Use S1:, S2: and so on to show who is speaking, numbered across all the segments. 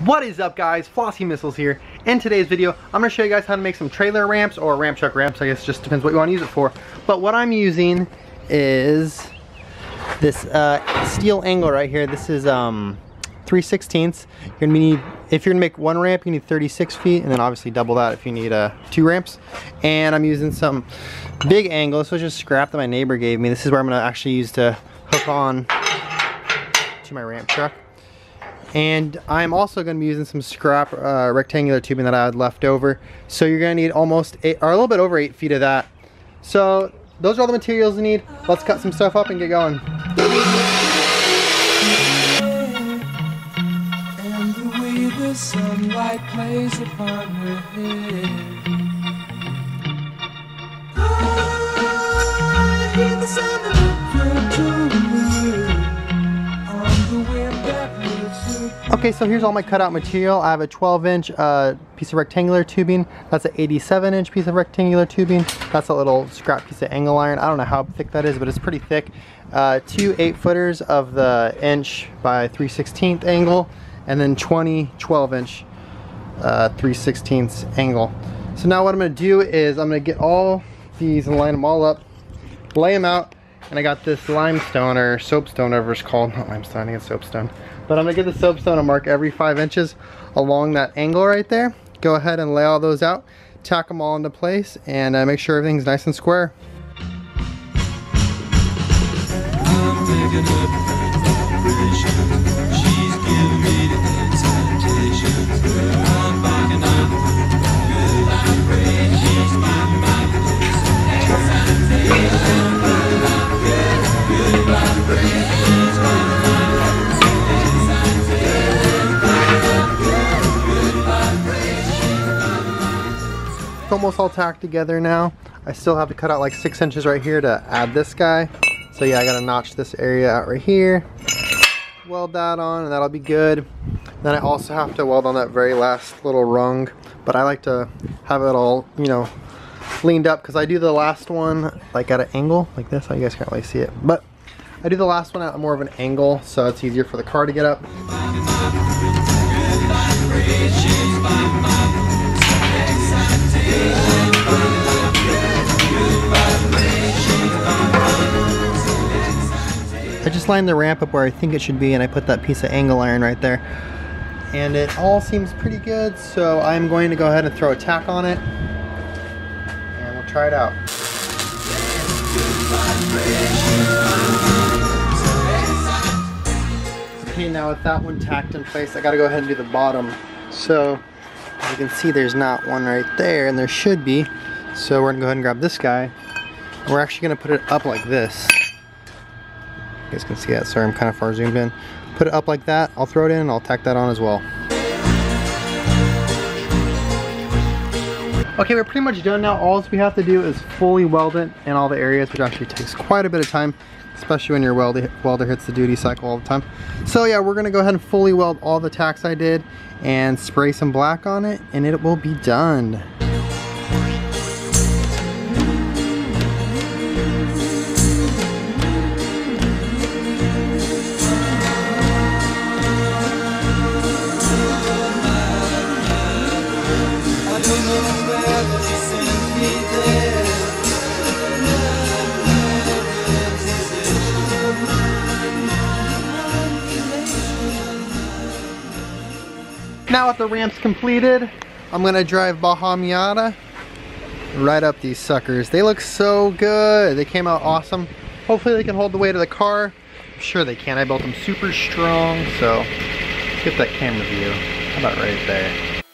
S1: What is up, guys? Flossy Missiles here. In today's video, I'm going to show you guys how to make some trailer ramps, or ramp truck ramps, I guess, just depends what you want to use it for. But what I'm using is this steel angle right here. This is 3/16. You're gonna need, if you're gonna make one ramp, you need 36 feet, and then obviously double that if you need 2 ramps. And I'm using some big angle. This was just scrap that my neighbor gave me. This is where I'm gonna actually use to hook on to my ramp truck. And I'm also going to be using some scrap rectangular tubing that I had left over. So you're going to need almost 8, or a little bit over 8 feet of that. So those are all the materials you need. Let's cut some stuff up and get going. And the way the sunlight plays upon her head. I hear the sound of Okay, so here's all my cutout material. I have a 12-inch piece of rectangular tubing. That's an 87-inch piece of rectangular tubing. That's a little scrap piece of angle iron. I don't know how thick that is, but it's pretty thick. 2 8-footers of the 1" by 3/16 angle, and then 20 12-inch 3/16 angle. So now what I'm going to do is I'm going to get all these and line them all up, lay them out, and I got this limestone or soapstone, whatever it's called. Not limestone, I think it's soapstone. But I'm gonna get the soapstone and mark every 5 inches along that angle right there. Go ahead and lay all those out, tack them all into place, and make sure everything's nice and square. It's almost all tacked together now. I still have to cut out like 6 inches right here to add this guy. So yeah, I gotta notch this area out right here, weld that on, and that'll be good. Then I also have to weld on that very last little rung, but I like to have it all, you know, leaned up, because I do the last one like at an angle like this. You guys can't really see it, but I do the last one at more of an angle, so it's easier for the car to get up. I just lined the ramp up where I think it should be, and I put that piece of angle iron right there. And it all seems pretty good, so I'm going to go ahead and throw a tack on it, and we'll try it out. Okay, now with that one tacked in place, I gotta go ahead and do the bottom. So, as you can see, there's not one right there, and there should be. So we're gonna go ahead and grab this guy, and we're actually gonna put it up like this. You guys can see that. Sorry, I'm kind of far zoomed in. Put it up like that. I'll throw it in and I'll tack that on as well. Okay, we're pretty much done now. All we have to do is fully weld it in all the areas, which actually takes quite a bit of time, especially when your welder hits the duty cycle all the time. So yeah, we're gonna go ahead and fully weld all the tacks I did and spray some black on it, and it will be done. Now with the ramps completed, I'm gonna drive Baja Miata right up these suckers. They look so good. They came out awesome. Hopefully they can hold the weight of the car. I'm sure they can. I built them super strong. So let's get that camera view. How about right there?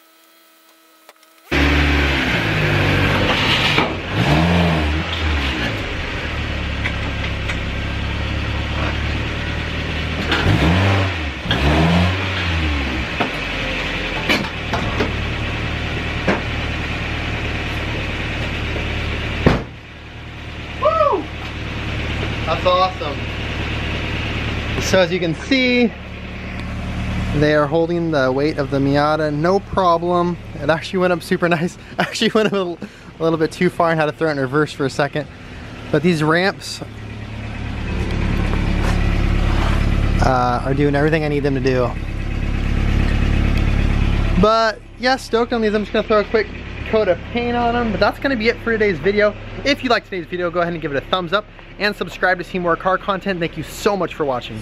S1: That's awesome. So as you can see, they are holding the weight of the Miata, no problem. It actually went up super nice. Actually went a little bit too far and had to throw it in reverse for a second. But these ramps are doing everything I need them to do. But yeah, stoked on these. I'm just gonna throw a quick coat of paint on them, but that's gonna be it for today's video. If you liked today's video, go ahead and give it a thumbs up and subscribe to see more car content. Thank you so much for watching.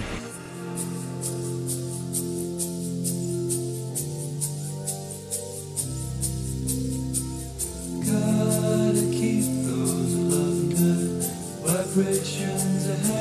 S2: Gotta keep those loving good vibrations ahead.